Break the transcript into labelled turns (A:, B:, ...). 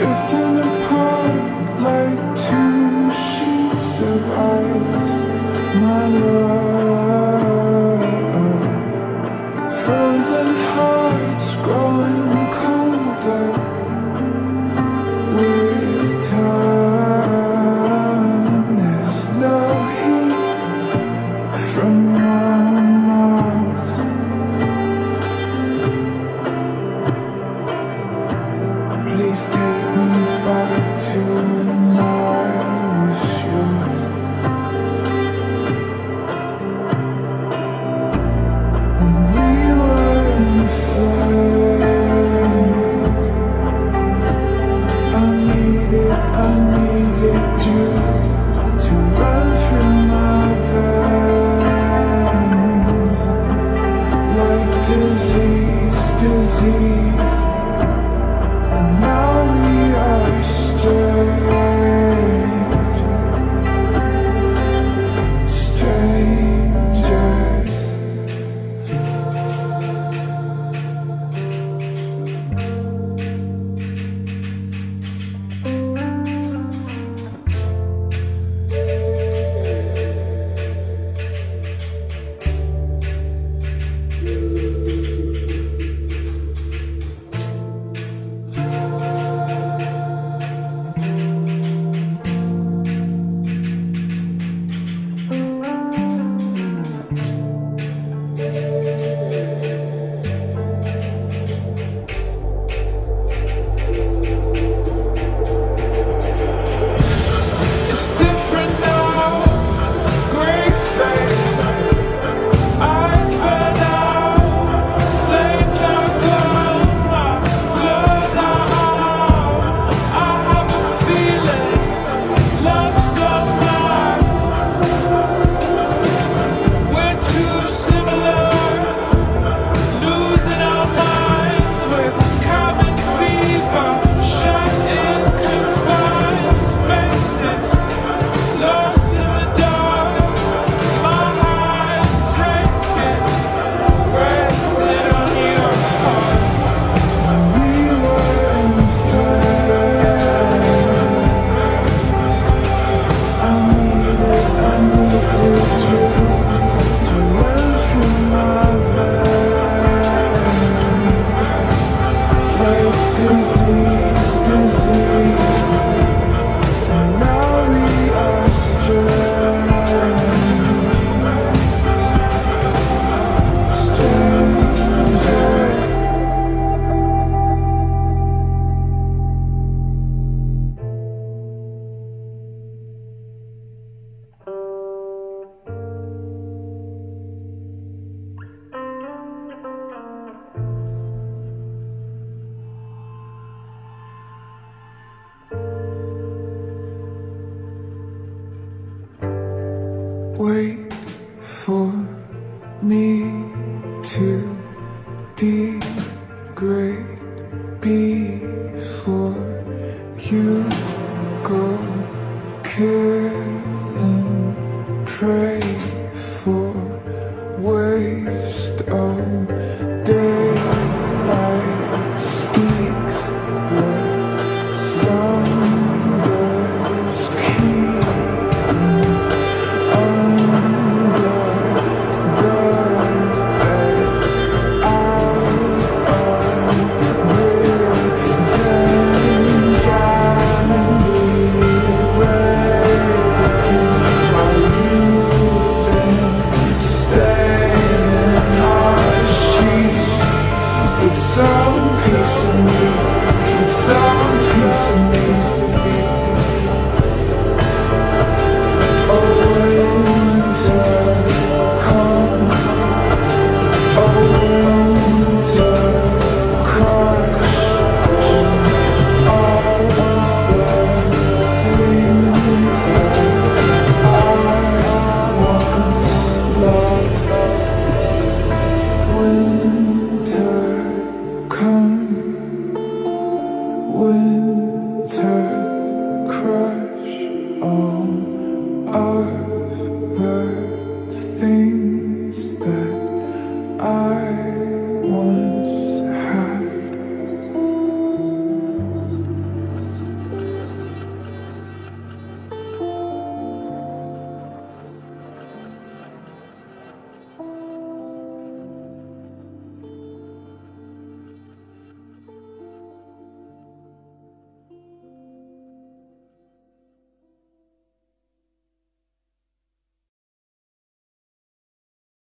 A: drifting apart like two sheets of ice. My love, frozen hearts growing colder with time. There's no heat from my mouth. Please take me back to when I was yours. When we were in flames, I needed you to run through my veins like disease. And now we are strangers. Disease, and now we are strangers. Wait for me to degrade before you go kill and pray.